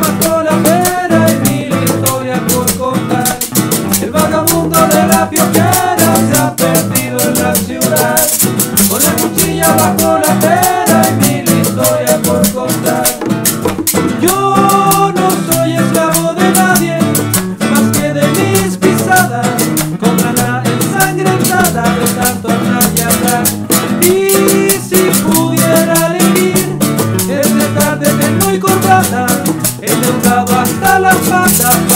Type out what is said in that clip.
bajo la pera y mil historias por contar. El vagabundo de la pioquera se ha perdido en la ciudad, con la cuchilla bajo la pera y mil historias por contar. Yo no soy esclavo de nadie, más que de mis pisadas, con lana ensangrentada de tanto hablar y hablar. Y si pudiera elegir entre estar de terno y corbata, endeudado hasta las patas,